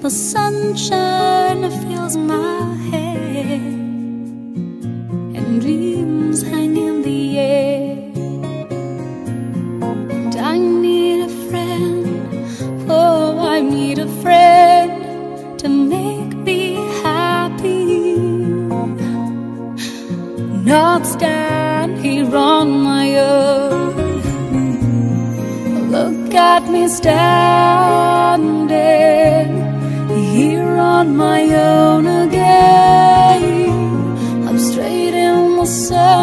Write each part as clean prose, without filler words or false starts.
The sunshine fills my head, and dreams hang in the air. And I need a friend, oh, I need a friend to make me happy. Not stand here on my own. Look at me standing here on my own again. I'm straight in the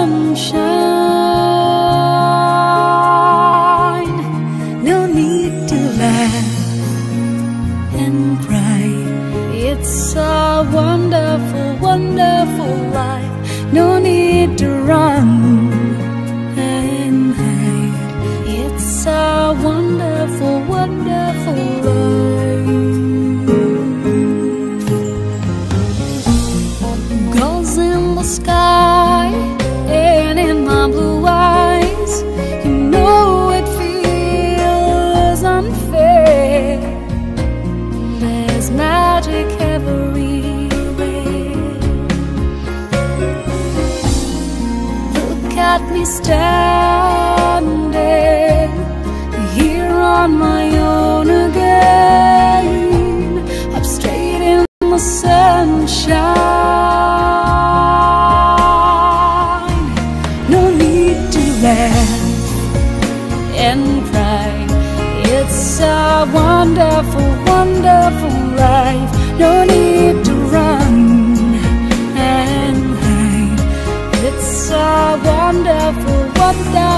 sunshine. No need to laugh and cry. It's a wonderful, wonderful life. No need to run and hide. It's a wonderful, wonderful life. Gulls in the sky and in my blue eyes, you know it feels unfair. There's magic everywhere. Look at me standing here on my own again. I'm straight in the sunshine. No need to laugh and cry. It's a wonderful, wonderful life. No need to run and hide. It's a wonderful, wonderful